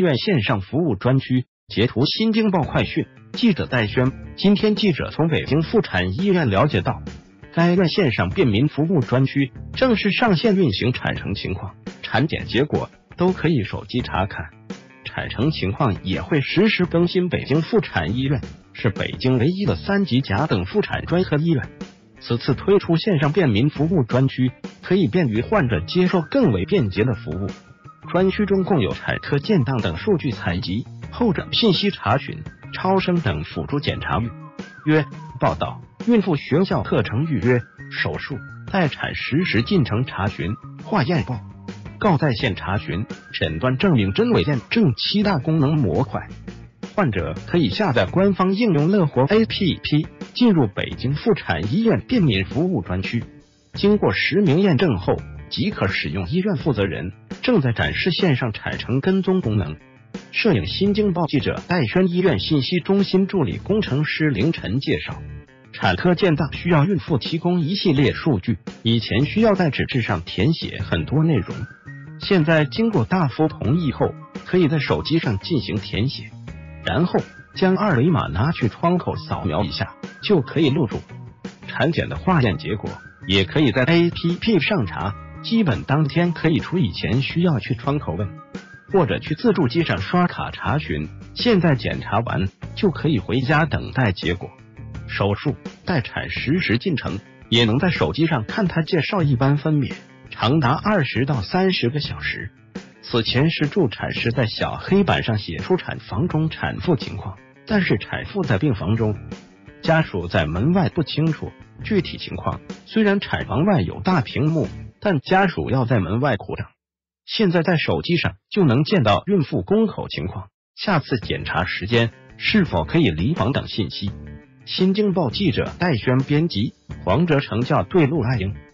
院线上服务专区截图新京报快讯，记者戴轩。今天记者从北京妇产医院了解到，该院线上便民服务专区正式上线运行，产程情况、产检结果都可以手机查看，产程情况也会实时更新。北京妇产医院是北京唯一的3级甲等妇产专科医院，此次推出线上便民服务专区，可以便于患者接受更为便捷的服务。专区中共有产科建档等数据采集、候诊信息查询、超声等辅助检查预约、报到、孕妇学校课程预约、手术、待产实时进程查询、化验报告在线查询、诊断证明真伪验证7大功能模块。患者可以下载官方应用乐活 APP， 进入北京妇产医院便民服务专区，经过实名验证后即可使用。医院负责人正在展示线上产程跟踪功能。摄影新京报记者戴轩，医院信息中心助理工程师凌晨介绍，产科建档需要孕妇提供一系列数据，以前需要在纸质上填写很多内容，现在经过大夫同意后，可以在手机上进行填写，然后将2维码拿去窗口扫描一下就可以录入。产检的化验结果也可以在 APP 上查，基本当天可以出，以前需要去窗口问或者去自助机上刷卡查询，现在检查完就可以回家等待结果。手术、待产实时进程也能在手机上看，他介绍一般分娩长达20到30个小时。此前是助产师在小黑板上写出产房中产妇情况，但是产妇在病房中，家属在门外不清楚具体情况，虽然产房外有大屏幕，但家属要在门外苦等。现在在手机上就能见到孕妇宫口情况、下次检查时间、是否可以离房等信息。新京报记者戴轩编辑，黄哲成校对，陆爱英。